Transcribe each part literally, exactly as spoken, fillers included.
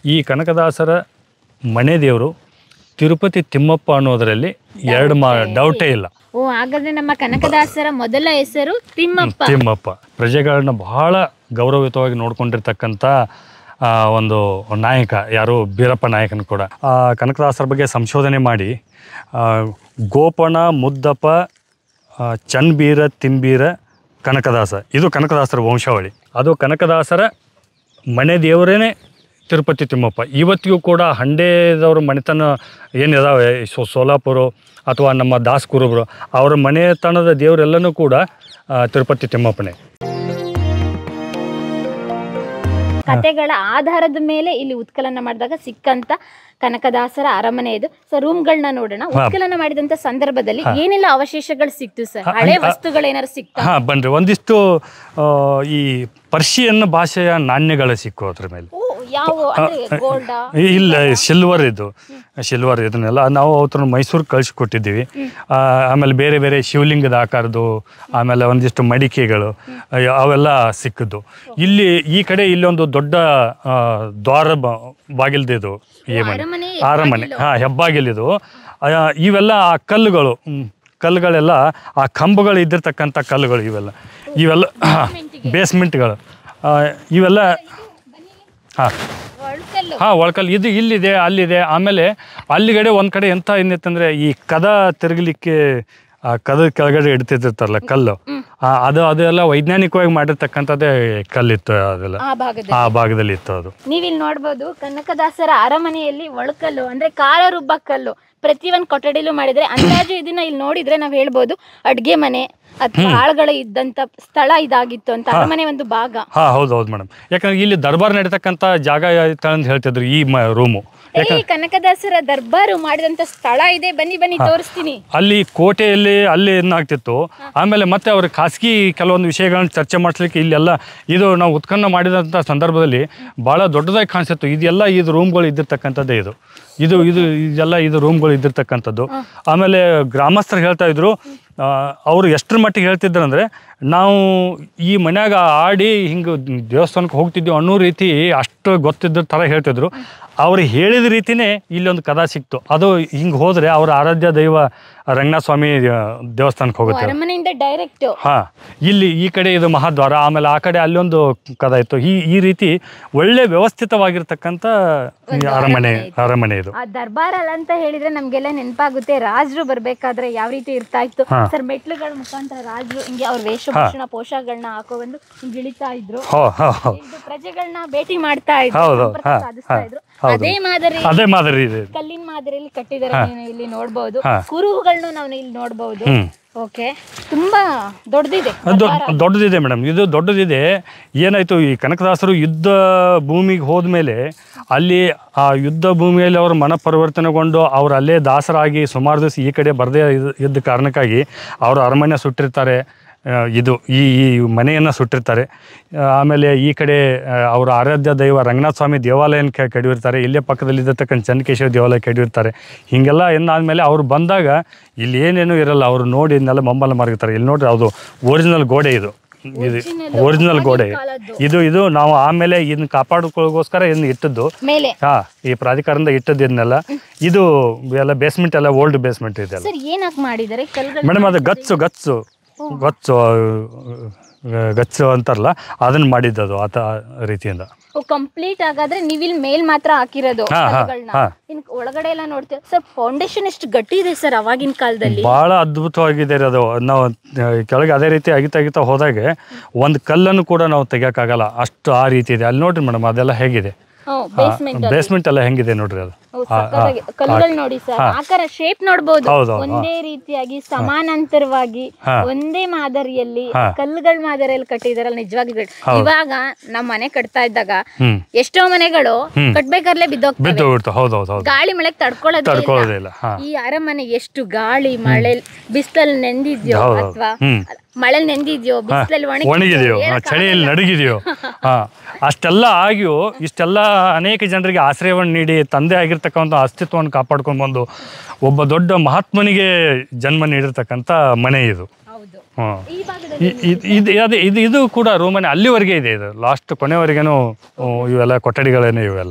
ಈ ಕನಕದಾಸರ ಮನೆ ದೇವರು ತಿರುಪತಿ ತಿಮ್ಮಪ್ಪ ಅನ್ನೋದರಲ್ಲಿ ಎರಡು ಮಾ ಡೌಟೇ ಇಲ್ಲ. ಓ, ಹಾಗಾದ್ರೆ ನಮ್ಮ ಕನಕದಾಸರ ಮೊದಲ ಹೆಸರು ತಿಮ್ಮಪ್ಪ. ತಿಮ್ಮಪ್ಪ ಪ್ರಜೆಗಳನ್ನ ಬಹಳ ಗೌರವಯುತವಾಗಿ ನೋಡ್ಕೊಂಡಿರ್ತಕ್ಕಂಥ ಒಂದು ನಾಯಕ ಯಾರು ಬೀರಪ್ಪ ನಾಯಕನ ಕೂಡ. ಆ ಕನಕದಾಸರ ಬಗ್ಗೆ ಸಂಶೋಧನೆ ಮಾಡಿ ಗೋಪಣ ಮುದ್ದಪ್ಪ ಚನ್ಬೀರ ತಿಂಬೀರ ಕನಕದಾಸ, ಇದು ಕನಕದಾಸರ ವಂಶಾವಳಿ. ಅದು ಕನಕದಾಸರ ಮನೆ ದೇವರೇನೆ ತಿರುಪತಿ ತಿಮ್ಮಪ್ಪ. ಇವತ್ತಿಗೂ ಕೂಡ ಹಂಡೇದವ್ರ ಮನೆತನ ಏನಿದಾವೆ, ಸೋ ಸೋಲಾಪುರ ಅಥವಾ ನಮ್ಮ ದಾಸ್ ಕುರುಬರು, ಅವರ ಮನೆತನದ ದೇವರೆಲ್ಲನೂ ಕೂಡ ತಿರುಪತಿ ತಿಮ್ಮಪ್ಪನೇ. ಕತೆಗಳ ಆಧಾರದ ಮೇಲೆ ಇಲ್ಲಿ ಉತ್ಖನನ ಮಾಡಿದಾಗ ಸಿಕ್ಕಂತ ಕನಕದಾಸರ ಅರಮನೆ ಇದು. ಸೊ ರೂಮ್ಗಳನ್ನ ನೋಡೋಣ. ಉತ್ಖನನ ಮಾಡಿದಂತ ಸಂದರ್ಭದಲ್ಲಿ ಏನೆಲ್ಲ ಅವಶೇಷಗಳು ಸಿಕ್ತು ಸರ್? ಹಳೆ ವಸ್ತುಗಳೇನಾರು ಸಿಕ್ತಾ? ಹಾ ಬನ್ರಿ, ಒಂದಿಷ್ಟು ಈ ಪರ್ಷಿಯನ್ ಭಾಷೆಯ ನಾಣ್ಯಗಳು ಸಿಕ್ಕು ಅದ್ರ ಮೇಲೆ. ಇಲ್ಲ, ಸಿಲ್ವರ್ ಇದು ಸಿಲ್ವರ್ ಇದನ್ನೆಲ್ಲ ನಾವು ಅವ್ರ ಮೈಸೂರು ಕಳಿಸ್ಕೊಟ್ಟಿದ್ದೀವಿ. ಆಮೇಲೆ ಬೇರೆ ಬೇರೆ ಶಿವಲಿಂಗದ ಆಕಾರದ್ದು, ಆಮೇಲೆ ಒಂದಿಷ್ಟು ಮಡಿಕೆಗಳು ಅವೆಲ್ಲ ಸಿಕ್ಕಿದ್ದು. ಇಲ್ಲಿ ಈ ಕಡೆ ಇಲ್ಲೊಂದು ದೊಡ್ಡ ದ್ವಾರ ಬಾಗಿಲ್ದಿದು ಈ ಮನೆ ಅರಮನೆ, ಹಾಂ ಹೆಬ್ಬಾಗಿಲಿದು. ಇವೆಲ್ಲ ಆ ಕಲ್ಲುಗಳು ಕಲ್ಲುಗಳೆಲ್ಲ ಆ ಕಂಬಗಳು ಇದ್ದಿರ್ತಕ್ಕಂಥ ಕಲ್ಲುಗಳು ಇವೆಲ್ಲ ಇವೆಲ್ಲ ಬೇಸ್ಮೆಂಟ್ಗಳು ಇವೆಲ್ಲ. ಹಾಂ ಹಾಂ ಒಳಕಲ್ಲು ಇದು ಇಲ್ಲಿದೆ, ಅಲ್ಲಿದೆ. ಆಮೇಲೆ ಅಲ್ಲಿಗಡೆ ಒಂದು ಕಡೆ ಎಂಥ ಏನಿತ್ತಂದರೆ ಈ ಕದ ತಿರುಗಲಿಕ್ಕೆ ಆ ಕದ ಕೆಳಗಡೆ ಇಡ್ತಿರ್ತಾರಲ್ಲ ಕಲ್ಲು, ಅದು ಅದೆಲ್ಲ ವೈಜ್ಞಾನಿಕವಾಗಿ ಮಾಡಿರ್ತಕ್ಕಂಥದ್ದೇ ಕಲ್ಲಿತ್ತು. ಅದೆಲ್ಲ ಆ ಭಾಗದಲ್ಲಿ ಇತ್ತು. ಅದು ನೀವಿಲ್ಲಿ ನೋಡ್ಬೋದು ಕನಕದಾಸರ ಅರಮನೆಯಲ್ಲಿ ಒಳಕಲ್ಲು ಅಂದ್ರೆ ಕಾರ ರುಬ್ಬ ಕಲ್ಲು ಪ್ರತಿಯೊಂದು ಕೊಠಡಿಲೂ ಮಾಡಿದ್ರೆ ಅಂದಾಜು ಇದನ್ನ ಇಲ್ಲಿ ನೋಡಿದ್ರೆ ನಾವ್ ಹೇಳ್ಬೋದು ಅಡ್ಗೆ ಮನೆ ಅಥವಾ ಆಳುಗಳ ಇದ್ದಂತ ಸ್ಥಳ ಇದಾಗಿತ್ತು ಅಂತ, ಅರಮನೆ ಒಂದು ಭಾಗ. ಹಾ ಹೌದು ಹೌದು ಮೇಡಮ್. ಯಾಕಂದ್ರೆ ಇಲ್ಲಿ ದರ್ಬಾರ್ ನಡೀತಕ್ಕಂಥ ಜಾಗ ಅಂತ ಹೇಳ್ತಿದ್ರು ಈ ರೂಮು. ಕನಕದಾಸರ ದರ್ಬಾರು ಮಾಡಿದಂತ ಸ್ಥಳ ಇದೆ, ಬನ್ನಿ ಬನ್ನಿ ತೋರಿಸ್ತೀನಿ. ಅಲ್ಲಿ ಕೋಟೆಯಲ್ಲಿ ಅಲ್ಲಿ ಏನಾಗ್ತಿತ್ತು. ಆಮೇಲೆ ಮತ್ತೆ ಅವ್ರ ಖಾಸಗಿ ಕೆಲವೊಂದು ವಿಷಯಗಳನ್ನ ಚರ್ಚೆ ಮಾಡಿಸ್ಲಿಕ್ಕೆ ಇಲ್ಲೆಲ್ಲ ಇದು ನಾವು ಉತ್ಖನನ ಮಾಡಿದಂಥ ಸಂದರ್ಭದಲ್ಲಿ ಭಾಳ ದೊಡ್ಡದಾಗಿ ಕಾಣಿಸ್ತಿತ್ತು. ಇದೆಲ್ಲ ಇದು ರೂಮ್ಗಳು ಇದ್ದಿರ್ತಕ್ಕಂಥದ್ದೇ. ಇದು ಇದು ಇದು ಇದೆಲ್ಲ ಇದು ರೂಮ್ಗಳು ಇದ್ದಿರ್ತಕ್ಕಂಥದ್ದು. ಆಮೇಲೆ ಗ್ರಾಮಸ್ಥರು ಹೇಳ್ತಾ ಇದ್ರು, ಅವರು ಎಷ್ಟರ ಮಟ್ಟಿಗೆ ಹೇಳ್ತಿದ್ರು ಅಂದರೆ, ನಾವು ಈ ಮನ್ಯಾಗ ಆಡಿ ಹಿಂಗೆ ದೇವಸ್ಥಾನಕ್ಕೆ ಹೋಗ್ತಿದ್ವಿ ಅನ್ನೋ ರೀತಿ ಅಷ್ಟು ಗೊತ್ತಿದ್ದ ಥರ ಹೇಳ್ತಿದ್ರು. ಅವ್ರು ಹೇಳಿದ ರೀತಿಯೇ ಇಲ್ಲೊಂದು ಕದ ಸಿಕ್ತು. ಅದು ಹಿಂಗೆ ಹೋದರೆ ಅವ್ರ ಆರಾಧ್ಯ ದೈವ ರಂಗನಾಥ ಸ್ವಾಮಿ ದೇವಸ್ಥಾನಕ್ಕೆ ಹೋಗುತ್ತೆ ಡೈರೆಕ್ಟ್. ಹಾಂ, ಇಲ್ಲಿ ಈ ಕಡೆ ಇದು ಮಹಾದ್ವಾರ, ಆಮೇಲೆ ಆ ಕಡೆ ಅಲ್ಲೊಂದು ಕದ ಇತ್ತು. ಈ ಈ ರೀತಿ ಒಳ್ಳೆ ವ್ಯವಸ್ಥಿತವಾಗಿರ್ತಕ್ಕಂಥ ಅರಮನೆ ಅರಮನೆ ಇದು. ದರ್ಬಾರ್ ಅಲ್ಲ ಅಂತ ಹೇಳಿದ್ರೆ ನಮ್ಗೆಲ್ಲ ನೆನಪಾಗುತ್ತೆ ರಾಜರು ಬರ್ಬೇಕಾದ್ರೆ ಯಾವ ರೀತಿ ಇರ್ತಾ ಇತ್ತು ಸರ್. ಮೆಟ್ಲುಗಳ ಮುಖಾಂತರ ರಾಜರು ಹಿಂಗೆ ಅವ್ರ ವೇಷಭೂಷಣ ಪೋಷಾಕಗಳನ್ನ ಹಾಕೋ ಬಂದು ಹಿಂಗೆ ಇಳಿತಾ ಇದ್ರು, ಪ್ರಜೆಗಳನ್ನ ಭೇಟಿ ಮಾಡ್ತಾ ಇದ್ರು, ಸಾಧಿಸ್ತಾ ಇದ್ರು. ಅದೇ ಮಾದರಿ ಅದೇ ಮಾದರಿ ಇದೆ, ಕಲ್ಲಿನ ಮಾದರಿಯಲ್ಲಿ ಕಟ್ಟಿದ್ದಾರೆ. ಇಲ್ಲಿ ನೋಡಬಹುದು ಕುರುಹುಗಳನ್ನು ನಾವು ಇಲ್ಲಿ ನೋಡಬಹುದು. ಓಕೆ, ತುಂಬಾ ದೊಡ್ಡದಿದೆ. ದೊಡ್ಡದಿದೆ ಮೇಡಮ್, ಇದು ದೊಡ್ಡದಿದೆ. ಏನಾಯ್ತು, ಈ ಕನಕದಾಸರು ಯುದ್ಧ ಭೂಮಿಗೆ ಹೋದ್ಮೇಲೆ ಅಲ್ಲಿ ಆ ಯುದ್ಧ ಭೂಮಿಯಲ್ಲಿ ಅವರು ಮನ ಪರಿವರ್ತನೆಗೊಂಡು ಅವ್ರು ಅಲ್ಲೇ ದಾಸರಾಗಿ ಸುಮಾರು ದಿವಸ ಈ ಕಡೆ ಬರದೇ ಇದ್ದ ಕಾರಣಕ್ಕಾಗಿ ಅವರು ಅರಮನೆ ಸುಟ್ಟಿರ್ತಾರೆ. ಇದು ಈ ಈ ಮನೆಯನ್ನು ಸುಟ್ಟಿರ್ತಾರೆ. ಆಮೇಲೆ ಈ ಕಡೆ ಅವರ ಆರಾಧ್ಯ ದೈವ ರಂಗನಾಥ ಸ್ವಾಮಿ ದೇವಾಲಯನ ಕೆಡವಿರ್ತಾರೆ. ಇಲ್ಲೇ ಪಕ್ಕದಲ್ಲಿದ್ದತಕ್ಕಂಥ ಚನ್ನಕೇಶವ ದೇವಾಲಯ ಕೆಡವಿರ್ತಾರೆ. ಹೀಗೆಲ್ಲ ಏನಾದಮೇಲೆ ಅವ್ರು ಬಂದಾಗ ಇಲ್ಲಿ ಏನೇನು ಇರಲ್ಲ, ಅವರು ನೋಡಿ ಇದನ್ನೆಲ್ಲ ಮಂಬಲ ಮಾರ್ಗಿರ್ತಾರೆ. ಇಲ್ಲಿ ನೋಡ್ರಿ, ಅದು ಒರಿಜಿನಲ್ ಗೋಡೆ, ಇದು ಇದು ಒರಿಜಿನಲ್ ಗೋಡೆ. ಇದು ಇದು ನಾವು ಆಮೇಲೆ ಇದನ್ನ ಕಾಪಾಡಿಕೊಳ್ಳೋಗೋಸ್ಕರ ಇದನ್ನ ಇಟ್ಟದ್ದು. ಹಾ, ಈ ಪ್ರಾಧಿಕಾರದಿಂದ ಇಟ್ಟದ್ದು ಇದನ್ನೆಲ್ಲ. ಇದು ಎಲ್ಲ ಬೇಸ್ಮೆಂಟ್ ಎಲ್ಲ ಓಲ್ಡ್ ಬೇಸ್ಮೆಂಟ್ ಇದೆ. ಮೇಡಮ್ ಅದು ಗಚ್ಚು ಗಚ್ಚು ಗಚ್ಚು ಗಚ್ಚು ಅಂತಾರಲ್ಲ, ಅದನ್ನ ಮಾಡಿದ್ದದು ಆತ ರೀತಿಯಿಂದ. ಕಂಪ್ಲೀಟ್ ಆಗಾದ್ರೆ ನೀವು ಇಲ್ಲಿ ಮೇಲ್ ಮಾತ್ರ ಹಾಕಿರೋದು, ಒಳಗಡೆ ಎಲ್ಲ ನೋಡ್ತೀವಿ ಸರ್. ಫೌಂಡೇಶನ್ ಎಷ್ಟು ಗಟ್ಟಿ ಇದೆ ಸರ್ ಅವಾಗಿನ ಕಾಲದಲ್ಲಿ, ಬಹಳ ಅದ್ಭುತವಾಗಿದೆ ಅದು. ನಾವು ಕೆಳಗೆ ಅದೇ ರೀತಿ ಅಗಿತಾ ಅಗಿತಾ ಹೋದಾಗೆ ಒಂದು ಕಲ್ಲನ್ನು ಕೂಡ ನಾವು ತೆಗಿಯಕ್ಕಾಗಲ್ಲ, ಅಷ್ಟು ಆ ರೀತಿ ಇದೆ. ಅಲ್ಲಿ ನೋಡ್ರಿ ಮೇಡಮ್, ಅದೆಲ್ಲ ಹೇಗಿದೆ, ಬೇಸ್ಮೆಂಟ್ ಎಲ್ಲ ಹೆಂಗಿದೆ ನೋಡ್ರಿ. ಅದು ಕಲ್ಲುಗಳು ನೋಡಿ ಸರ್, ಆಕಾರ ಶೇಪ್ ನೋಡಬಹುದು. ಒಂದೇ ರೀತಿಯಾಗಿ ಸಮಾನಾಂತರವಾಗಿ ಒಂದೇ ಮಾದರಿಯಲ್ಲಿ ಕಲ್ಲುಗಳ ಮಾದರಿಯಲ್ಲಿ ಕಟ್ಟಿದಾರಲ್ಲ, ನಿಜವಾಗಿ ಇವಾಗ ನಮ್ಮ ಮನೆ ಕಟ್ತಾ ಇದ್ದಾಗ ಎಷ್ಟೋ ಮನೆಗಳು ಕಟ್ಬೇಕಾರ್ಲೆ ಬಿದ್ದೋಗ್ತವೆ, ಗಾಳಿ ಮಳೆಗೆ ತಡ್ಕೊಳ್ಳೋದಿಲ್ಲ. ಈ ಅರಮನೆ ಎಷ್ಟು ಗಾಳಿ ಮಳೆ ಬಿಸಿಲಲ್ಲಿ ನೆಂದಿದ್ಯೋ ಅಥವಾ ಮಳೆ ನೆಂದಿದ್ಯೋ ಬಿಸಿಲಲ್ಲಿ ಒಣಗಿದೆಯೋ ಚಳಿಯಲ್ಲಿ ನಡಗಿದೆಯೋ, ಅಷ್ಟೆಲ್ಲ ಆಗಿಯೂ ಇಷ್ಟೆಲ್ಲ ಅನೇಕ ಜನರಿಗೆ ಆಶ್ರಯವನ್ನು ನೀಡಿ ತಂದೆ ಆಗಿರ್ತಕ್ಕಂಥ ಅಸ್ತಿತ್ವವನ್ನು ಕಾಪಾಡ್ಕೊಂಡು ಬಂದು ಒಬ್ಬ ದೊಡ್ಡ ಮಹಾತ್ಮನಿಗೆ ಜನ್ಮ ನೀಡಿರ್ತಕ್ಕಂಥ ಮನೆ ಇದು. ಇದು ಅದೇ ಇದು ಇದು ಕೂಡ ರೂಮನೆ ಅಲ್ಲಿವರೆಗೆ ಇದೆ. ಇದು ಲಾಸ್ಟ್ ಕೊನೆವರೆಗೇನು ಇವೆಲ್ಲ ಕೊಠಡಿಗಳೇನೆ ಇವೆಲ್ಲ.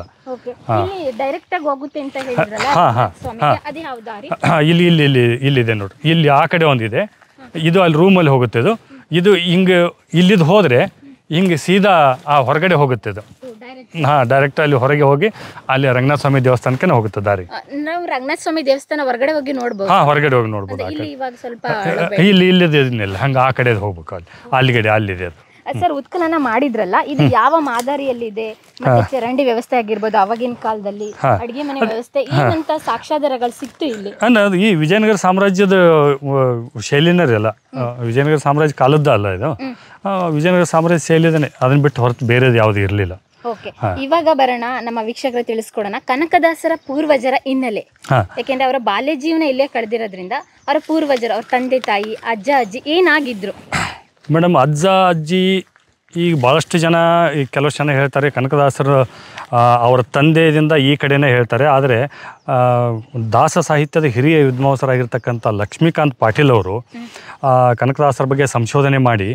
ಇಲ್ಲಿ ಇಲ್ಲಿ ಇಲ್ಲಿ ಇಲ್ಲಿದೆ ನೋಡ್ರಿ, ಇಲ್ಲಿ ಆ ಕಡೆ ಒಂದಿದೆ, ಇದು ಅಲ್ಲಿ ರೂಮಲ್ಲಿ ಹೋಗುತ್ತೆ. ಇದು ಇದು ಹಿಂಗೆ ಇಲ್ಲಿದ್ದು ಹೋದರೆ ಹಿಂಗೆ ಸೀದಾ ಆ ಹೊರಗಡೆ ಹೋಗುತ್ತೆ ಇದು. ಹಾಂ, ಡೈರೆಕ್ಟ್ ಅಲ್ಲಿ ಹೊರಗೆ ಹೋಗಿ ಅಲ್ಲಿ ರಂಗನಾಥ ಸ್ವಾಮಿ ದೇವಸ್ಥಾನಕ್ಕೆ ಹೋಗುತ್ತೆ ದಾರಿ. ನಾವು ರಂಗನಾಥ ಸ್ವಾಮಿ ದೇವಸ್ಥಾನ ಹೊರಗಡೆ ಹೋಗಿ ನೋಡ್ಬೋದು. ಹಾಂ, ಹೊರಗಡೆ ಹೋಗಿ ನೋಡ್ಬೋದು. ಇಲ್ಲಿ ಇಲ್ಲಿದೆ ಹಂಗೆ ಆ ಕಡೆ ಹೋಗ್ಬೇಕು, ಅಲ್ಲಿ ಅಲ್ಲಿಗಡೆ ಅಲ್ಲಿದೆ ಅದು. ಸರ್, ಉತ್ಖನನ ಮಾಡಿದ್ರಲ್ಲ, ಇದು ಯಾವ ಮಾದರಿಯಲ್ಲಿದೆ? ಮತ್ತೆ ಚರಂಡಿ ವ್ಯವಸ್ಥೆ ಆಗಿರ್ಬೋದು, ಅವಾಗಿನ ಕಾಲದಲ್ಲಿ ಅಡಿಗೆ ಮನೆ ವ್ಯವಸ್ಥೆ, ಏನಂತ ಸಾಕ್ಷ್ಯಾಧಾರಗಳು ಸಿಕ್ತು ಇಲ್ಲಿ? ಅನ್ನೋದು ಈ ವಿಜಯನಗರ ಸಾಮ್ರಾಜ್ಯದ ಶೈಲಿನರಿ ಅಲ್ಲ, ವಿಜಯನಗರ ಸಾಮ್ರಾಜ್ಯ ಕಾಲದ್ದ ಅಲ್ಲ ಇದು. ವಿಜಯನಗರ ಸಾಮ್ರಾಜ್ಯ ಶೈಲಿದಾನೆ, ಅದನ್ನ ಬಿಟ್ಟು ಹೊರತು ಬೇರೆದು ಯಾವುದು ಇರಲಿಲ್ಲ. ಓಕೆ, ಇವಾಗ ಬರೋಣ, ನಮ್ಮ ವೀಕ್ಷಕರು ತಿಳಿಸ್ಕೊಡೋಣ ಕನಕದಾಸರ ಪೂರ್ವಜರ ಹಿನ್ನೆಲೆ. ಯಾಕೆಂದ್ರೆ ಅವರ ಬಾಲ್ಯ ಜೀವನ ಇಲ್ಲೇ ಕಳೆದಿರೋದ್ರಿಂದ ಅವರ ಪೂರ್ವಜರು, ಅವ್ರ ತಂದೆ ತಾಯಿ, ಅಜ್ಜ ಅಜ್ಜಿ ಏನಾಗಿದ್ರು? ಮೇಡಮ್, ಅಜ್ಜ ಅಜ್ಜಿ ಈಗ ಭಾಳಷ್ಟು ಜನ, ಈಗ ಕೆಲವಷ್ಟು ಜನ ಹೇಳ್ತಾರೆ ಕನಕದಾಸರು ಅವರ ತಂದೆಯಿಂದ ಈ ಕಡೆನೇ ಹೇಳ್ತಾರೆ. ಆದರೆ ದಾಸ ಸಾಹಿತ್ಯದ ಹಿರಿಯ ವಿದ್ವಾಂಸರಾಗಿರ್ತಕ್ಕಂಥ ಲಕ್ಷ್ಮೀಕಾಂತ್ ಪಾಟೀಲ್ ಅವರು ಕನಕದಾಸರ ಬಗ್ಗೆ ಸಂಶೋಧನೆ ಮಾಡಿ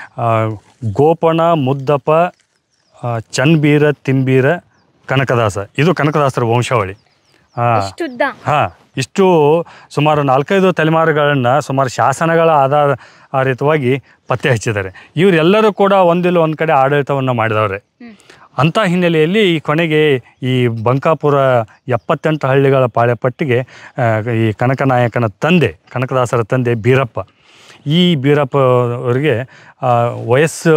ಗೋಪಣ, ಮುದ್ದಪ್ಪ, ಚನ್ಬೀರ, ತಿಂಬೀರ, ಕನಕದಾಸ, ಇದು ಕನಕದಾಸರ ವಂಶಾವಳಿ. ಹಾಂ, ಇಷ್ಟು ಸುಮಾರು ನಾಲ್ಕೈದು ತಲೆಮಾರುಗಳನ್ನು ಸುಮಾರು ಶಾಸನಗಳ ಆಧಾರಿತವಾಗಿ ಪತ್ತೆ ಹಚ್ಚಿದ್ದಾರೆ. ಇವರೆಲ್ಲರೂ ಕೂಡ ಒಂದಿಲ್ಲ ಒಂದು ಕಡೆ ಆಡಳಿತವನ್ನು ಮಾಡಿದವ್ರೆ. ಅಂಥ ಹಿನ್ನೆಲೆಯಲ್ಲಿ ಈ ಕೊನೆಗೆ ಈ ಬಂಕಾಪುರ ಎಪ್ಪತ್ತೆಂಟು ಹಳ್ಳಿಗಳ ಪಾಳೆಪಟ್ಟಿಗೆ ಈ ಕನಕನಾಯಕನ ತಂದೆ, ಕನಕದಾಸರ ತಂದೆ ಬೀರಪ್ಪ, ಈ ಬೀರಪ್ಪ ಅವರಿಗೆ ವಯಸ್ಸು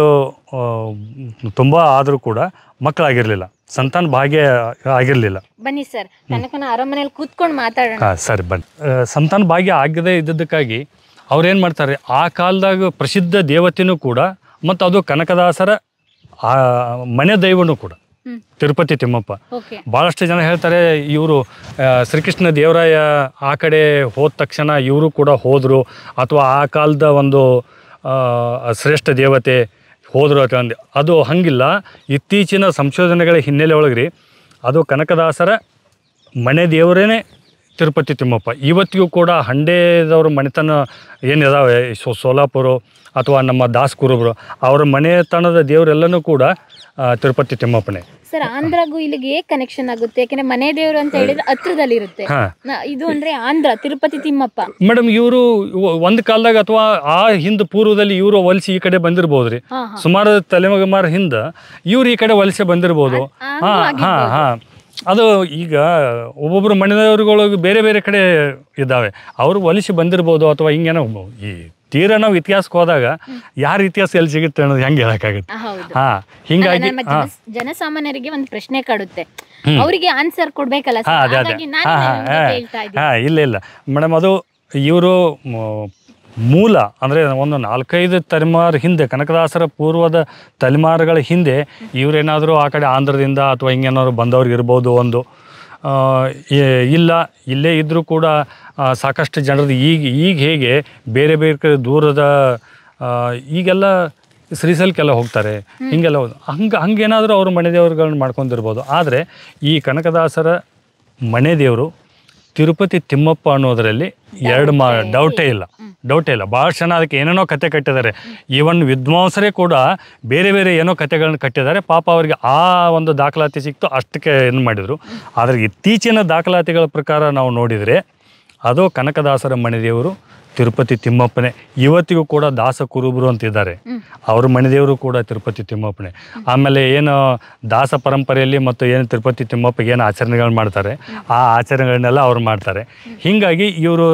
ತುಂಬ ಆದರೂ ಕೂಡ ಮಕ್ಕಳಾಗಿರಲಿಲ್ಲ, ಸಂತಾನ ಭಾಗ್ಯ ಆಗಿರಲಿಲ್ಲ. ಬನ್ನಿ ಸರ್, ಕನಕನ ಅರಮನೆಯಲ್ಲಿ ಕೂತ್ಕೊಂಡು ಮಾತಾಡೋಣ. ಹಾಂ ಸರಿ, ಬನ್ನಿ. ಸಂತಾನ ಭಾಗ್ಯ ಆಗದೇ ಇದ್ದದ್ದಕ್ಕಾಗಿ ಅವ್ರೇನು ಮಾಡ್ತಾರೆ, ಆ ಕಾಲದಾಗ ಪ್ರಸಿದ್ಧ ದೇವತೆನೂ ಕೂಡ ಮತ್ತು ಅದು ಕನಕದಾಸರ ಮನೆ ದೈವನೂ ಕೂಡ ತಿರುಪತಿ ತಿಮ್ಮಪ್ಪ. ಭಾಳಷ್ಟು ಜನ ಹೇಳ್ತಾರೆ ಇವರು ಶ್ರೀಕೃಷ್ಣ ದೇವರಾಯ ಆ ಕಡೆ ಹೋದ ತಕ್ಷಣ ಇವರು ಕೂಡ ಹೋದರು, ಅಥವಾ ಆ ಕಾಲದ ಒಂದು ಶ್ರೇಷ್ಠ ದೇವತೆ ಹೋದರು ಅಂತ ಅಂದು. ಅದು ಹಂಗಿಲ್ಲ. ಇತ್ತೀಚಿನ ಸಂಶೋಧನೆಗಳ ಹಿನ್ನೆಲೆ ಒಳಗ್ರಿ ಅದು ಕನಕದಾಸರ ಮನೆ ದೇವರೇನೆ ತಿರುಪತಿ ತಿಮ್ಮಪ್ಪ. ಇವತ್ತಿಗೂ ಕೂಡ ಹಂಡೇದವ್ರ ಮನೆತನ ಏನಿದಾವೆ, ಸೋ ಸೋಲಾಪುರ ಅಥವಾ ನಮ್ಮ ದಾಸ್ ಕುರುಬರು, ಅವರ ಮನೆತನದ ದೇವರೆಲ್ಲನೂ ಕೂಡ ತಿರುಪತಿ ತಿಮ್ಮಪ್ಪನೇ. ಸರ್, ಆಂಧ್ರಗೂ ಇಲ್ಲಿಗೆ ಹೇಗೆ ಕನೆಕ್ಷನ್ ಆಗುತ್ತೆ? ಯಾಕಂದ್ರೆ ಮನೆ ದೇವರು ಅಂತ ಹೇಳಿದ್ರೆ ಹತ್ರದಲ್ಲಿ ಇರುತ್ತೆ. ಇದು ಅಂದ್ರೆ ಆಂಧ್ರ, ತಿರುಪತಿ ತಿಮ್ಮಪ್ಪ. ಮೇಡಮ್, ಇವರು ಒಂದು ಕಾಲದಾಗ ಅಥವಾ ಆ ಹಿಂದೆ ಪೂರ್ವದಲ್ಲಿ ಇವರು ವಲಸೆ ಈ ಕಡೆ ಬಂದಿರ್ಬೋದ್ರಿ. ಸುಮಾರು ತಲೆಮಾರು ಹಿಂದೆ ಇವ್ರು ಈ ಕಡೆ ವಲಸೆ ಬಂದಿರ್ಬೋದು. ಹಾ ಹಾ ಹಾ ಅದು ಈಗ ಒಬ್ಬೊಬ್ರು ಮನೆಯವ್ರುಗಳಿಗೆ ಬೇರೆ ಬೇರೆ ಕಡೆ ಇದ್ದಾವೆ, ಅವರು ವಲಸೆ ಬಂದಿರ್ಬೋದು ಅಥವಾ ಹಿಂಗೇನೋ. ಈ ತೀರಾ ನಾವು ಇತಿಹಾಸಕ್ಕೆ ಹೋದಾಗ ಯಾರ ಇತಿಹಾಸ ಎಲ್ಲಿ ಸಿಗುತ್ತೆ ಅನ್ನೋದು ಹೆಂಗೆ ಹೇಳಕ್ಕಾಗುತ್ತೆ? ಹಾ, ಹಿಂಗಾಗಿ ಜನಸಾಮಾನ್ಯರಿಗೆ ಒಂದು ಪ್ರಶ್ನೆ ಕಾಡುತ್ತೆ, ಅವರಿಗೆ ಆನ್ಸರ್ ಕೊಡ್ಬೇಕಲ್ಲ. ಹಾ ಅದೇ ಅದೇ ಹಾ ಇಲ್ಲ ಇಲ್ಲ ಮೇಡಮ್, ಅದು ಇವರು ಮೂಲ ಅಂದರೆ ಒಂದು ನಾಲ್ಕೈದು ತಲೆಮಾರು ಹಿಂದೆ, ಕನಕದಾಸರ ಪೂರ್ವದ ತಲೆಮಾರುಗಳ ಹಿಂದೆ ಇವರೇನಾದರೂ ಆ ಕಡೆ ಆಂಧ್ರದಿಂದ ಅಥವಾ ಹಿಂಗೇನಾದ್ರು ಬಂದವ್ರಿಗೆ ಇರ್ಬೋದು ಒಂದು. ಇಲ್ಲ ಇಲ್ಲೇ ಇದ್ದರೂ ಕೂಡ ಸಾಕಷ್ಟು ಜನರದ್ದು ಈಗ ಈಗ ಹೇಗೆ ಬೇರೆ ಬೇರೆ ಕಡೆ ದೂರದ ಈಗೆಲ್ಲ ಶ್ರೀಶೈಲಕ್ಕೆಲ್ಲ ಹೋಗ್ತಾರೆ, ಹೀಗೆಲ್ಲ ಹಂಗೆ ಹಂಗೇನಾದರೂ ಅವರು ಮನೆ ದೇವರುಗಳನ್ನ ಮಾಡ್ಕೊಂಡಿರ್ಬೋದು. ಆದರೆ ಈ ಕನಕದಾಸರ ಮನೆ ದೇವರು ತಿರುಪತಿ ತಿಮ್ಮಪ್ಪ ಅನ್ನೋದರಲ್ಲಿ ಎರಡು ಮಾ ಡೌಟೇ ಇಲ್ಲ ಡೌಟೇ ಇಲ್ಲ ಭಾಳ ಜನ ಅದಕ್ಕೆ ಏನೇನೋ ಕತೆ ಕಟ್ಟಿದ್ದಾರೆ. ಈವನ್ ವಿದ್ವಾಂಸರೇ ಕೂಡ ಬೇರೆ ಬೇರೆ ಏನೋ ಕತೆಗಳನ್ನ ಕಟ್ಟಿದ್ದಾರೆ. ಪಾಪ ಅವರಿಗೆ ಆ ಒಂದು ದಾಖಲಾತಿ ಸಿಕ್ತು, ಅಷ್ಟಕ್ಕೆ ಏನು ಮಾಡಿದರು. ಆದರೆ ಇತ್ತೀಚಿನ ದಾಖಲಾತಿಗಳ ಪ್ರಕಾರ ನಾವು ನೋಡಿದರೆ ಅದು ಕನಕದಾಸರ ಮನೆದೇವರು ತಿರುಪತಿ ತಿಮ್ಮಪ್ಪನೇ. ಇವತ್ತಿಗೂ ಕೂಡ ದಾಸ ಕುರುಬರು ಅಂತಿದ್ದಾರೆ, ಅವ್ರ ಮನೆದೇವರು ಕೂಡ ತಿರುಪತಿ ತಿಮ್ಮಪ್ಪನೇ. ಆಮೇಲೆ ಏನು ದಾಸ ಪರಂಪರೆಯಲ್ಲಿ ಮತ್ತು ಏನು ತಿರುಪತಿ ತಿಮ್ಮಪ್ಪಗೆ ಏನು ಆಚರಣೆಗಳು ಮಾಡ್ತಾರೆ ಆ ಆಚರಣೆಗಳನ್ನೆಲ್ಲ ಅವ್ರು ಮಾಡ್ತಾರೆ. ಹೀಗಾಗಿ ಇವರು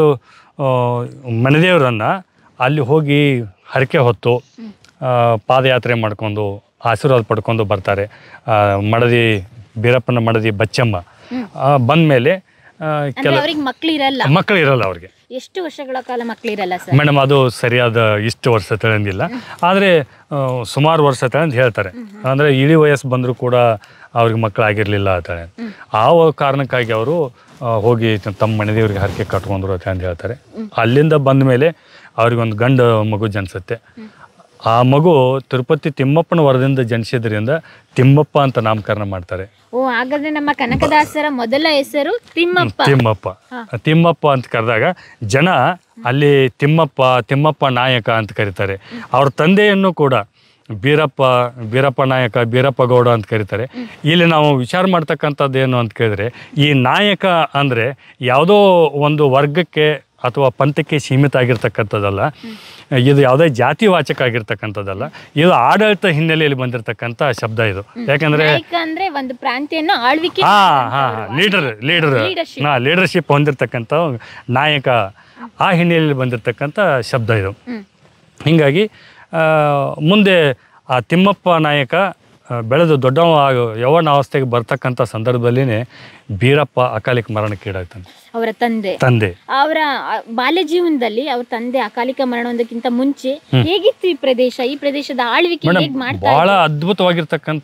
ಮನೆದೇವರನ್ನು ಅಲ್ಲಿ ಹೋಗಿ ಹರಕೆ ಹೊತ್ತು ಪಾದಯಾತ್ರೆ ಮಾಡ್ಕೊಂಡು ಆಶೀರ್ವಾದ ಪಡ್ಕೊಂಡು ಬರ್ತಾರೆ. ಮಡದಿ ಬೀರಪ್ಪನ ಮಡದಿ ಬಚ್ಚಮ್ಮ ಬಂದಮೇಲೆ ಕೆಲ ಮಕ್ಕಳು ಇರಲ್ಲ ಮಕ್ಕಳು ಇರಲ್ಲ ಅವ್ರಿಗೆ. ಎಷ್ಟು ವರ್ಷಗಳ ಕಾಲ ಮಕ್ಕಳು ಇರಲ್ಲ ಸರ್? ಮೇಡಮ್, ಅದು ಸರಿಯಾದ ಇಷ್ಟು ವರ್ಷ ತಳಂಗಿಲ್ಲ, ಆದರೆ ಸುಮಾರು ವರ್ಷ ತಳಂದು ಹೇಳ್ತಾರೆ. ಅಂದರೆ ಇಳಿ ವಯಸ್ಸು ಬಂದರೂ ಕೂಡ ಅವ್ರಿಗೆ ಮಕ್ಕಳು ಆಗಿರಲಿಲ್ಲ ಅಂತೇಳಿ. ಆ ಕಾರಣಕ್ಕಾಗಿ ಅವರು ಹೋಗಿ ತಮ್ಮ ಮನೆದೇವ್ರಿಗೆ ಹರಕೆ ಕಟ್ಕೊಂಡ್ರು ಅಂತ ಹೇಳ್ತಾರೆ. ಅಲ್ಲಿಂದ ಬಂದ ಮೇಲೆ ಅವ್ರಿಗೊಂದು ಗಂಡು ಮಗು ಜನಿಸುತ್ತೆ. ಆ ಮಗು ತಿರುಪತಿ ತಿಮ್ಮಪ್ಪನ ವರದಿಂದ ಜನಿಸಿದ್ರಿಂದ ತಿಮ್ಮಪ್ಪ ಅಂತ ನಾಮಕರಣ ಮಾಡ್ತಾರೆ. ಓ ಹಾಗಾದ್ರೆ ನಮ್ಮ ಕನಕದಾಸರ ಮೊದಲ ಹೆಸರು ತಿಮ್ಮಪ್ಪ. ತಿಮ್ಮಪ್ಪ ತಿಮ್ಮಪ್ಪ ಅಂತ ಕರೆದಾಗ ಜನ ಅಲ್ಲಿ ತಿಮ್ಮಪ್ಪ ತಿಮ್ಮಪ್ಪ ನಾಯಕ ಅಂತ ಕರೀತಾರೆ. ಅವ್ರ ತಂದೆಯನ್ನು ಕೂಡ ಬೀರಪ್ಪ ಬೀರಪ್ಪ ನಾಯಕ ಬೀರಪ್ಪ ಗೌಡ ಅಂತ ಕರೀತಾರೆ. ಇಲ್ಲಿ ನಾವು ವಿಚಾರ ಮಾಡ್ತಕ್ಕಂಥದ್ದು ಏನು ಅಂತ ಕೇಳಿದ್ರೆ, ಈ ನಾಯಕ ಅಂದರೆ ಯಾವುದೋ ಒಂದು ವರ್ಗಕ್ಕೆ ಅಥವಾ ಪಂಥಕ್ಕೆ ಸೀಮಿತ ಆಗಿರ್ತಕ್ಕಂಥದ್ದಲ್ಲ, ಇದು ಯಾವುದೇ ಜಾತಿವಾಚಕ ಆಗಿರ್ತಕ್ಕಂಥದ್ದಲ್ಲ, ಇದು ಆಡಳಿತ ಹಿನ್ನೆಲೆಯಲ್ಲಿ ಬಂದಿರತಕ್ಕಂಥ ಶಬ್ದ ಇದು. ಯಾಕಂದ್ರೆ ಅಂದ್ರೆ ಒಂದು ಪ್ರಾಂತ್ಯವನ್ನು ಆಳ್ವಿಕೆ ಹಾ ಹಾ ಲೀಡರ್ ಲೀಡರ್ ನಾ ಲೀಡರ್ಶಿಪ್ ಹೊಂದಿರತಕ್ಕಂಥ ನಾಯಕ, ಆ ಹಿನ್ನೆಲೆಯಲ್ಲಿ ಬಂದಿರತಕ್ಕಂಥ ಶಬ್ದ ಇದು. ಹೀಗಾಗಿ ಮುಂದೆ ಆ ತಿಮ್ಮಪ್ಪ ನಾಯಕ ಬೆಳೆದು ದೊಡ್ಡವ ಯೌವನ ಅವಸ್ಥೆಗೆ ಬರ್ತಕ್ಕಂಥ ಸಂದರ್ಭದಲ್ಲಿನೇ ಬೀರಪ್ಪ ಅಕಾಲಿಕ ಮರಣಕ್ಕೀಡಾಗ್ತಾನೆ. ಅವರ ತಂದೆ ತಂದೆ ಅವರ ಬಾಲ್ಯ ಜೀವನದಲ್ಲಿ ಅವ್ರ ತಂದೆ ಅಕಾಲಿಕ ಮರಣ ಒಂದಕ್ಕಿಂತ ಮುಂಚೆ ಹೇಗಿತ್ತು ಈ ಪ್ರದೇಶ, ಈ ಪ್ರದೇಶದ ಆಳ್ವಿಕೆ ಹೇಗೆ ಮಾಡ್ತಾರೆ? ಬಹಳ ಅದ್ಭುತವಾಗಿರ್ತಕ್ಕಂಥ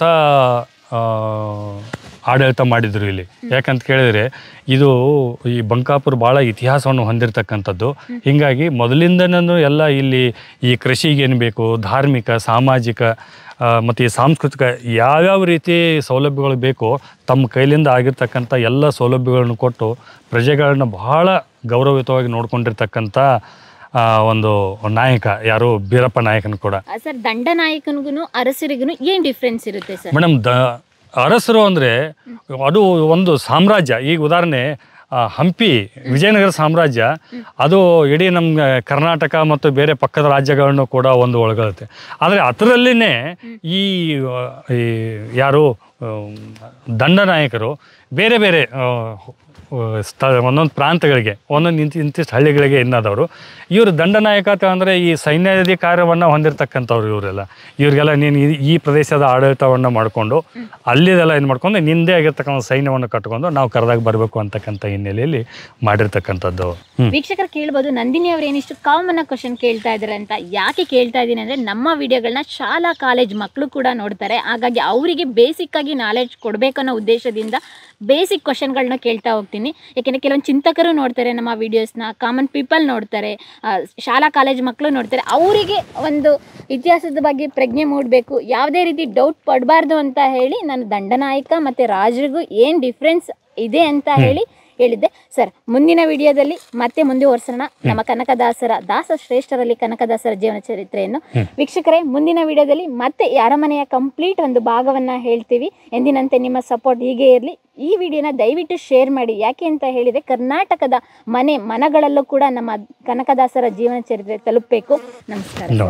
ಆಡಳಿತ ಮಾಡಿದ್ರು ಇಲ್ಲಿ. ಯಾಕಂತ ಕೇಳಿದ್ರೆ ಇದು ಈ ಬಂಕಾಪುರ ಭಾಳ ಇತಿಹಾಸವನ್ನು ಹೊಂದಿರತಕ್ಕಂಥದ್ದು. ಹೀಗಾಗಿ ಮೊದಲಿಂದನೂ ಎಲ್ಲ ಇಲ್ಲಿ ಈ ಕೃಷಿಗೇನು ಬೇಕು, ಧಾರ್ಮಿಕ ಸಾಮಾಜಿಕ ಮತ್ತು ಈ ಸಾಂಸ್ಕೃತಿಕ ಯಾವ್ಯಾವ ರೀತಿ ಸೌಲಭ್ಯಗಳು ಬೇಕೋ ತಮ್ಮ ಕೈಲಿಂದ ಆಗಿರ್ತಕ್ಕಂಥ ಎಲ್ಲ ಸೌಲಭ್ಯಗಳನ್ನು ಕೊಟ್ಟು ಪ್ರಜೆಗಳನ್ನ ಬಹಳ ಗೌರವಯುತವಾಗಿ ನೋಡ್ಕೊಂಡಿರ್ತಕ್ಕಂಥ ಒಂದು ನಾಯಕ ಯಾರು ಬೀರಪ್ಪ ನಾಯಕನು ಕೂಡ. ಸರ್, ದಂಡನಾಯಕನಿಗೂ ಅರಸರಿಗೂ ಏನು ಡಿಫ್ರೆನ್ಸ್ ಇರುತ್ತೆ ಸರ್? ಮೇಡಮ್, ದ ಅರಸರು ಅಂದರೆ ಅದು ಒಂದು ಸಾಮ್ರಾಜ್ಯ. ಈಗ ಉದಾಹರಣೆ ಹಂಪಿ ವಿಜಯನಗರ ಸಾಮ್ರಾಜ್ಯ, ಅದು ಇಡೀ ನಮ್ಮ ಕರ್ನಾಟಕ ಮತ್ತು ಬೇರೆ ಪಕ್ಕದ ರಾಜ್ಯಗಳನ್ನು ಕೂಡ ಒಂದು ಒಳಗೊಳ್ಳುತ್ತೆ. ಆದರೆ ಅದರಲ್ಲಿನೇ ಈ ಯಾರು ದಂಡನಾಯಕರು ಬೇರೆ ಬೇರೆ ಸ್ಥಳ ಒಂದೊಂದು ಪ್ರಾಂತಗಳಿಗೆ ಒಂದೊಂದು ಇಂತಿ ಇಂತಿಷ್ಟು ಹಳ್ಳಿಗಳಿಗೆ ಇನ್ನದವರು. ಇವರು ದಂಡನಾಯಕ ಅಂದರೆ ಈ ಸೈನ್ಯಾಧಿಕಾರವನ್ನು ಹೊಂದಿರತಕ್ಕಂಥವ್ರು ಇವರೆಲ್ಲ. ಇವರಿಗೆಲ್ಲ ನೀನು ಈ ಪ್ರದೇಶದ ಆಡಳಿತವನ್ನು ಮಾಡಿಕೊಂಡು ಅಲ್ಲಿದೆಲ್ಲ ಏನು ಮಾಡ್ಕೊಂಡು ನಿಂದೇ ಆಗಿರ್ತಕ್ಕಂಥ ಸೈನ್ಯವನ್ನು ಕಟ್ಕೊಂಡು ನಾವು ಕರೆದಾಗ ಬರಬೇಕು ಅಂತಕ್ಕಂಥ ಹಿನ್ನೆಲೆಯಲ್ಲಿ ಮಾಡಿರ್ತಕ್ಕಂಥದ್ದು. ವೀಕ್ಷಕರು ಕೇಳ್ಬೋದು, ನಂದಿನಿ ಅವ್ರು ಏನಿಷ್ಟು ಕಾಮನ್ ಕ್ವಶನ್ ಕೇಳ್ತಾ ಇದ್ದಾರೆ ಅಂತ. ಯಾಕೆ ಕೇಳ್ತಾ ಇದ್ದೀನಿ ಅಂದರೆ, ನಮ್ಮ ವಿಡಿಯೋಗಳನ್ನ ಶಾಲಾ ಕಾಲೇಜ್ ಮಕ್ಕಳು ಕೂಡ ನೋಡ್ತಾರೆ. ಹಾಗಾಗಿ ಅವರಿಗೆ ಬೇಸಿಕ್ ಆಗಿ ನಾಲೆಡ್ಜ್ ಕೊಡಬೇಕನ್ನೋ ಉದ್ದೇಶದಿಂದ ಬೇಸಿಕ್ ಕ್ವಶನ್ಗಳನ್ನ ಕೇಳ್ತಾ ಹೋಗ್ತೀನಿ. ಯಾಕೆಂದರೆ ಕೆಲವೊಂದು ಚಿಂತಕರು ನೋಡ್ತಾರೆ ನಮ್ಮ ವೀಡಿಯೋಸ್ನ, ಕಾಮನ್ ಪೀಪಲ್ ನೋಡ್ತಾರೆ, ಶಾಲಾ ಕಾಲೇಜ್ ಮಕ್ಕಳು ನೋಡ್ತಾರೆ. ಅವರಿಗೆ ಒಂದು ಇತಿಹಾಸದ ಬಗ್ಗೆ ಪ್ರಜ್ಞೆ ಮೂಡಬೇಕು, ಯಾವುದೇ ರೀತಿ ಡೌಟ್ ಪಡಬಾರ್ದು ಅಂತ ಹೇಳಿ ನಾನು ದಂಡನಾಯಕ ಮತ್ತು ರಾಜರಿಗೂ ಏನು ಡಿಫ್ರೆನ್ಸ್ ಇದೆ ಅಂತ ಹೇಳಿ ಹೇಳಿದ್ದೆ. ಸರ್, ಮುಂದಿನ ವಿಡಿಯೋದಲ್ಲಿ ಮತ್ತೆ ಮುಂದುವರ್ಸೋಣ ನಮ್ಮ ಕನಕದಾಸರ ದಾಸ ಶ್ರೇಷ್ಠರಲ್ಲಿ ಕನಕದಾಸರ ಜೀವನ ಚರಿತ್ರೆಯನ್ನು. ವೀಕ್ಷಕರೇ, ಮುಂದಿನ ವಿಡಿಯೋದಲ್ಲಿ ಮತ್ತೆ ಅರಮನೆಯ ಕಂಪ್ಲೀಟ್ ಒಂದು ಭಾಗವನ್ನು ಹೇಳ್ತೀವಿ. ಎಂದಿನಂತೆ ನಿಮ್ಮ ಸಪೋರ್ಟ್ ಹೀಗೆ ಇರಲಿ. ಈ ವಿಡಿಯೋನ ದಯವಿಟ್ಟು ಶೇರ್ ಮಾಡಿ. ಯಾಕೆ ಅಂತ ಹೇಳಿದರೆ, ಕರ್ನಾಟಕದ ಮನೆ ಮನಗಳಲ್ಲೂ ಕೂಡ ನಮ್ಮ ಕನಕದಾಸರ ಜೀವನ ಚರಿತ್ರೆ ತಲುಪಬೇಕು. ನಮಸ್ಕಾರ.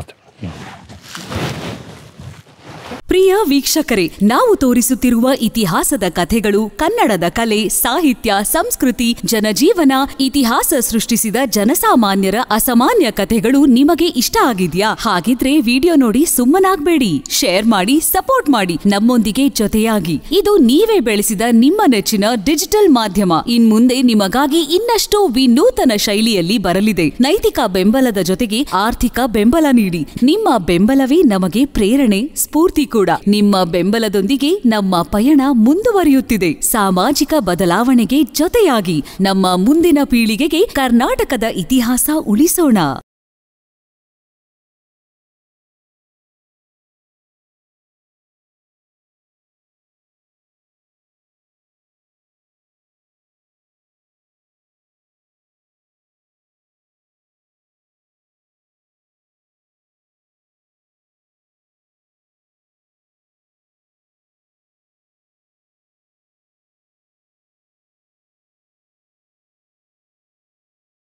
ಪ್ರಿಯ ವೀಕ್ಷಕರೇ, ನಾವು ತೋರಿಸುತ್ತಿರುವ ಇತಿಹಾಸದ ಕಥೆಗಳು ಕನ್ನಡದ ಕಲೆ, ಸಾಹಿತ್ಯ, ಸಂಸ್ಕೃತಿ, ಜನಜೀವನ, ಇತಿಹಾಸ ಸೃಷ್ಟಿಸಿದ ಜನಸಾಮಾನ್ಯರ ಅಸಾಮಾನ್ಯ ಕಥೆಗಳು ನಿಮಗೆ ಇಷ್ಟ ಆಗಿದ್ಯಾ? ಹಾಗಿದ್ರೆ ವಿಡಿಯೋ ನೋಡಿ ಸುಮ್ಮನಾಗ್ಬೇಡಿ, ಶೇರ್ ಮಾಡಿ, ಸಪೋರ್ಟ್ ಮಾಡಿ, ನಮ್ಮೊಂದಿಗೆ ಜೊತೆಯಾಗಿ. ಇದು ನೀವೇ ಬೆಳೆಸಿದ ನಿಮ್ಮ ನೆಚ್ಚಿನ ಡಿಜಿಟಲ್ ಮಾಧ್ಯಮ. ಇನ್ ಮುಂದೆ ನಿಮಗಾಗಿ ಇನ್ನಷ್ಟು ವಿನೂತನ ಶೈಲಿಯಲ್ಲಿ ಬರಲಿದೆ. ನೈತಿಕ ಬೆಂಬಲದ ಜೊತೆಗೆ ಆರ್ಥಿಕ ಬೆಂಬಲ ನೀಡಿ. ನಿಮ್ಮ ಬೆಂಬಲವೇ ನಮಗೆ ಪ್ರೇರಣೆ, ಸ್ಫೂರ್ತಿ ಕೂಡ. ನಿಮ್ಮ ಬೆಂಬಲದೊಂದಿಗೆ ನಮ್ಮ ಪಯಣ ಮುಂದುವರಿಯುತ್ತಿದೆ. ಸಾಮಾಜಿಕ ಬದಲಾವಣೆಗೆ ಜೊತೆಯಾಗಿ ನಮ್ಮ ಮುಂದಿನ ಪೀಳಿಗೆಗೆ ಕರ್ನಾಟಕದ ಇತಿಹಾಸ ಉಳಿಸೋಣ.